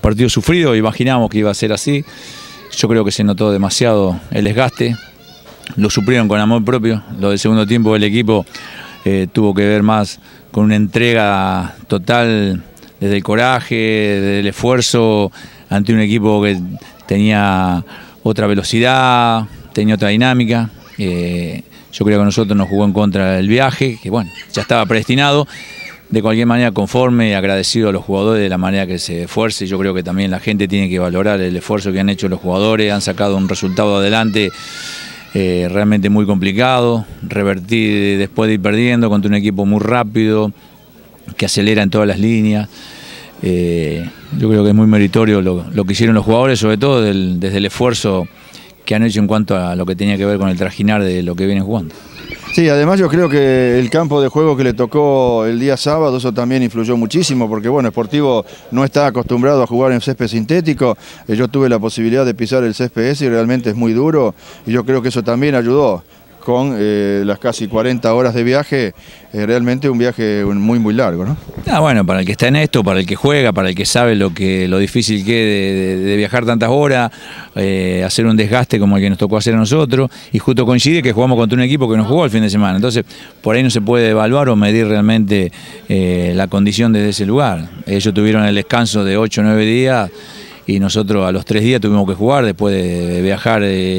partido sufrido, imaginábamos que iba a ser así. Yo creo que se notó demasiado el desgaste, lo suplieron con amor propio. Lo del segundo tiempo del equipo tuvo que ver más con una entrega total desde el coraje, desde el esfuerzo, ante un equipo que tenía otra velocidad, tenía otra dinámica. Yo creo que a nosotros nos jugó en contra el viaje, que bueno, ya estaba predestinado. De cualquier manera, conforme y agradecido a los jugadores de la manera que se esfuerce. Yo creo que también la gente tiene que valorar el esfuerzo que han hecho los jugadores, han sacado un resultado adelante realmente muy complicado, revertir después de ir perdiendo contra un equipo muy rápido, que acelera en todas las líneas. Yo creo que es muy meritorio lo que hicieron los jugadores, sobre todo desde el esfuerzo que han hecho en cuanto a lo que tenía que ver con el trajinar de lo que vienen jugando. Sí, además yo creo que el campo de juego que le tocó el día sábado, eso también influyó muchísimo, porque bueno, Sportivo no está acostumbrado a jugar en césped sintético. Yo tuve la posibilidad de pisar el césped ese y realmente es muy duro, y yo creo que eso también ayudó. Con las casi 40 horas de viaje, realmente un viaje muy largo, ¿no? Bueno, para el que está en esto, para el que juega, para el que sabe lo difícil que es de viajar tantas horas, hacer un desgaste como el que nos tocó hacer a nosotros, y justo coincide que jugamos contra un equipo que no jugó el fin de semana. Entonces, por ahí no se puede evaluar o medir realmente la condición desde ese lugar. Ellos tuvieron el descanso de 8 o 9 días y nosotros a los 3 días tuvimos que jugar después de viajar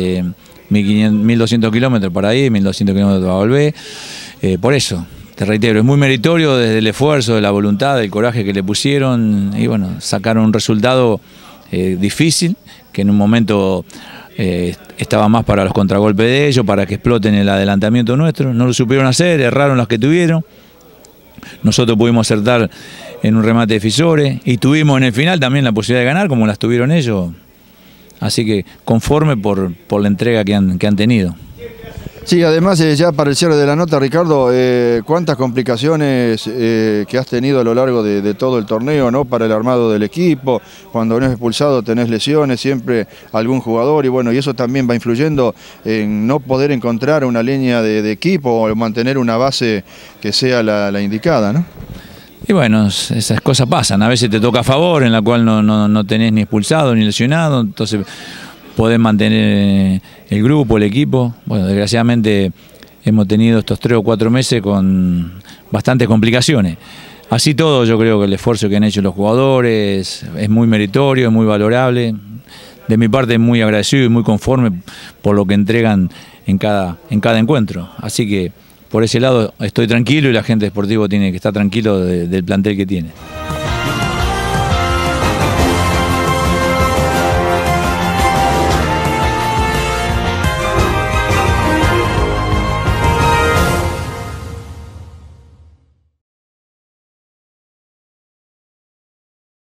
1.200 kilómetros para ir, 1.200 kilómetros para volver. Por eso, te reitero, es muy meritorio desde el esfuerzo, de la voluntad, del coraje que le pusieron, y bueno, sacaron un resultado difícil, que en un momento estaba más para los contragolpes de ellos, para que exploten el adelantamiento nuestro. No lo supieron hacer, erraron las que tuvieron. Nosotros pudimos acertar en un remate de Fisore y tuvimos en el final también la posibilidad de ganar, como las tuvieron ellos. Así que conforme por la entrega que han tenido. Sí, además ya para el cierre de la nota, Ricardo, cuántas complicaciones que has tenido a lo largo de todo el torneo, ¿no? Para el armado del equipo, cuando no es expulsado tenés lesiones, siempre algún jugador, y bueno, y eso también va influyendo en no poder encontrar una línea de equipo o mantener una base que sea la indicada, ¿no? Y bueno, esas cosas pasan, a veces te toca a favor, en la cual no tenés ni expulsado ni lesionado, entonces podés mantener el grupo, el equipo. Bueno, desgraciadamente hemos tenido estos 3 o 4 meses con bastantes complicaciones. Así todo, yo creo que el esfuerzo que han hecho los jugadores es muy meritorio, es muy valorable. De mi parte, muy agradecido y muy conforme por lo que entregan en cada encuentro. Así que por ese lado estoy tranquilo y la gente de Sportivo tiene que estar tranquilo del plantel que tiene.